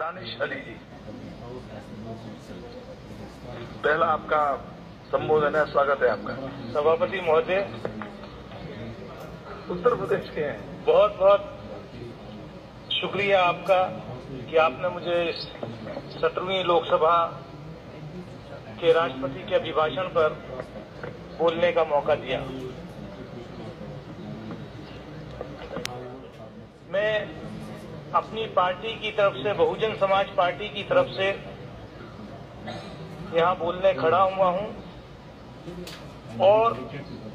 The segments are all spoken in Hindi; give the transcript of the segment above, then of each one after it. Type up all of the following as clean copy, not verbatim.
दानिश अली जी, पहला आपका संबोधन है, स्वागत है आपका। सभापति महोदय, उत्तर प्रदेश के हैं। बहुत बहुत शुक्रिया आपका कि आपने मुझे 17वीं लोकसभा के राष्ट्रपति के अभिभाषण पर बोलने का मौका दिया। मैं अपनी पार्टी की तरफ से, बहुजन समाज पार्टी की तरफ से यहां बोलने खड़ा हुआ हूं और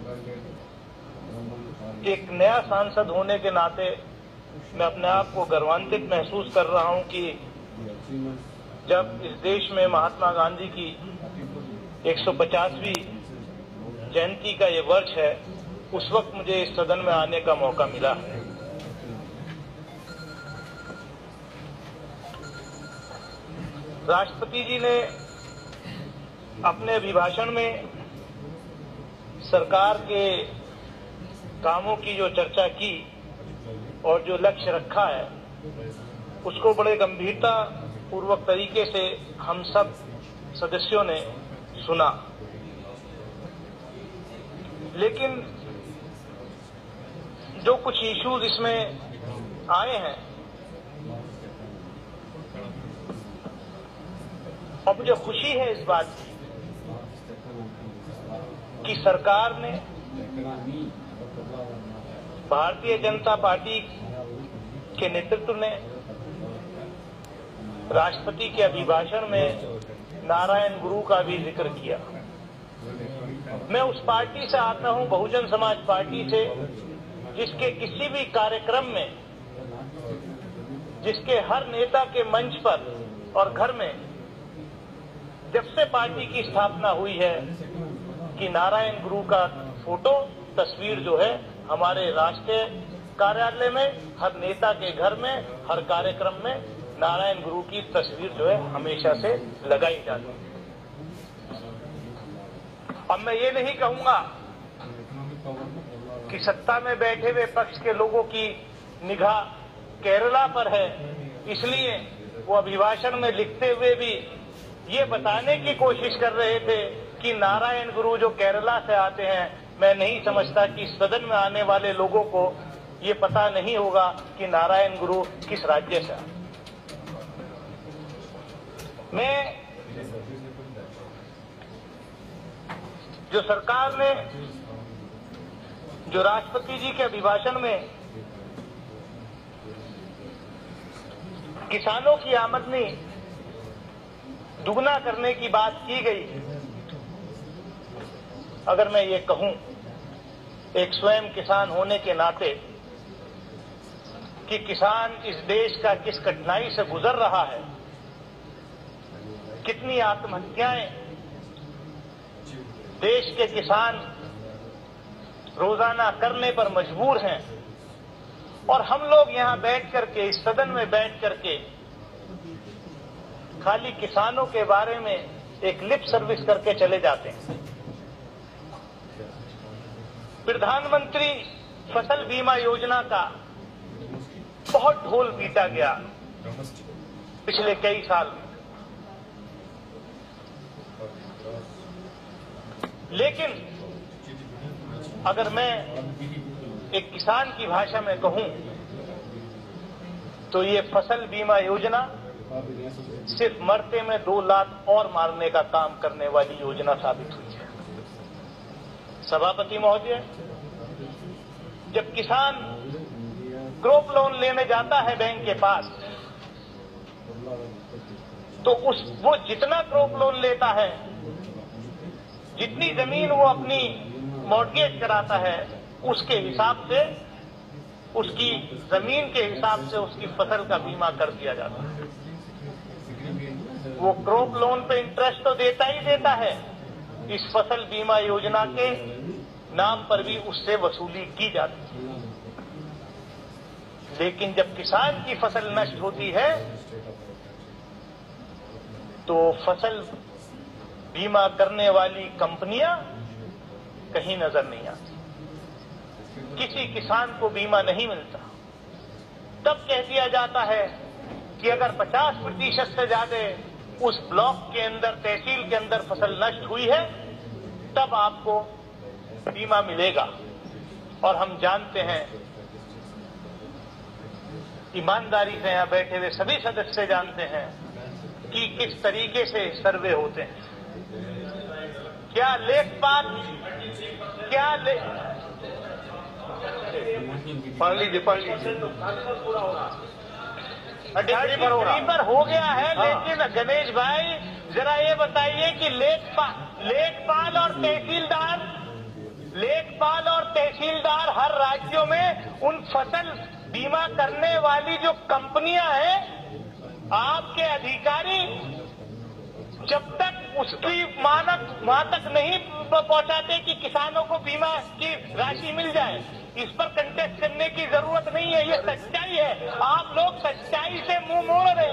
एक नया सांसद होने के नाते मैं अपने आप को गर्वान्वित महसूस कर रहा हूं कि जब इस देश में महात्मा गांधी की 150वीं जयंती का ये वर्ष है, उस वक्त मुझे इस सदन में आने का मौका मिला है। राष्ट्रपति जी ने अपने अभिभाषण में सरकार के कामों की जो चर्चा की और जो लक्ष्य रखा है, उसको बड़े गंभीरता पूर्वक तरीके से हम सब सदस्यों ने सुना। लेकिन जो कुछ इश्यूज इसमें आए हैं और मुझे खुशी है इस बात की कि सरकार ने, भारतीय जनता पार्टी के नेतृत्व ने राष्ट्रपति के अभिभाषण में नारायण गुरु का भी जिक्र किया। मैं उस पार्टी से आता हूं, बहुजन समाज पार्टी से, जिसके किसी भी कार्यक्रम में, जिसके हर नेता के मंच पर और घर में जब से पार्टी की स्थापना हुई है कि नारायण गुरु का फोटो, तस्वीर जो है हमारे राष्ट्रीय कार्यालय में, हर नेता के घर में, हर कार्यक्रम में नारायण गुरु की तस्वीर जो है हमेशा से लगाई जाती है। अब मैं ये नहीं कहूंगा कि सत्ता में बैठे हुए पक्ष के लोगों की निगाह केरला पर है, इसलिए वो अभिभाषण में लिखते हुए भी ये बताने की कोशिश कर रहे थे कि नारायण गुरु जो केरला से आते हैं। मैं नहीं समझता कि सदन में आने वाले लोगों को ये पता नहीं होगा कि नारायण गुरु किस राज्य से आते। मैं जो सरकार ने, जो राष्ट्रपति जी के अभिभाषण में किसानों की आमदनी दुगना करने की बात की गई, अगर मैं ये कहूं एक स्वयं किसान होने के नाते कि किसान इस देश का किस कठिनाई से गुजर रहा है, कितनी आत्महत्याएं देश के किसान रोजाना करने पर मजबूर हैं, और हम लोग यहां बैठ करके, इस सदन में बैठ करके खाली किसानों के बारे में एक लिप सर्विस करके चले जाते हैं। प्रधानमंत्री फसल बीमा योजना का बहुत ढोल पीटा गया पिछले कई साल में, लेकिन अगर मैं एक किसान की भाषा में कहूं तो ये फसल बीमा योजना सिर्फ मरते में 2 लाख और मारने का काम करने वाली योजना साबित हुई है। सभापति महोदय, जब किसान क्रॉप लोन लेने जाता है बैंक के पास, तो वो जितना क्रॉप लोन लेता है, जितनी जमीन वो अपनी मॉर्गेज कराता है, उसके हिसाब से, उसकी जमीन के हिसाब से उसकी फसल का बीमा कर दिया जाता है। वो क्रॉप लोन पे इंटरेस्ट तो देता ही देता है, इस फसल बीमा योजना के नाम पर भी उससे वसूली की जाती है। लेकिन जब किसान की फसल नष्ट होती है तो फसल बीमा करने वाली कंपनियां कहीं नजर नहीं आती, किसी किसान को बीमा नहीं मिलता। तब कह दिया जाता है कि अगर 50% से ज्यादा उस ब्लॉक के अंदर, तहसील के अंदर फसल नष्ट हुई है, तब आपको बीमा मिलेगा। और हम जानते हैं, ईमानदारी से यहां बैठे हुए सभी सदस्य जानते हैं कि किस तरीके से सर्वे होते हैं। क्या लेखपाल, पढ़ लीजिए पर हो गया है। लेकिन गणेश भाई जरा ये बताइए कि लेखपाल और तहसीलदार हर राज्यों में उन फसल बीमा करने वाली जो कंपनियां हैं, आपके अधिकारी जब तक उसकी वहां तक नहीं पहुंचाते कि किसानों को बीमा की राशि मिल जाए, इस पर कंटेस्ट करने की जरूरत नहीं है। ये सच्चाई है। आप लोग सच्चाई से मुंह मोड़ रहे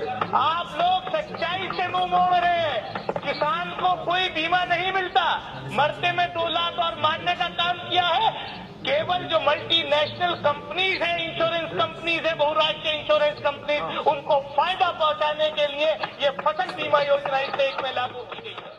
हैं। किसान को कोई बीमा नहीं मिलता। मरते में 2 लाख और मारने का काम किया है केवल जो मल्टीनेशनल कंपनीज हैं, इंश्योरेंस कंपनीज है, बहुराष्ट्रीय इंश्योरेंस कंपनीज, उनको फायदा पहुंचाने के लिए ये फसल बीमा योजना इस देश में लागू की गई है।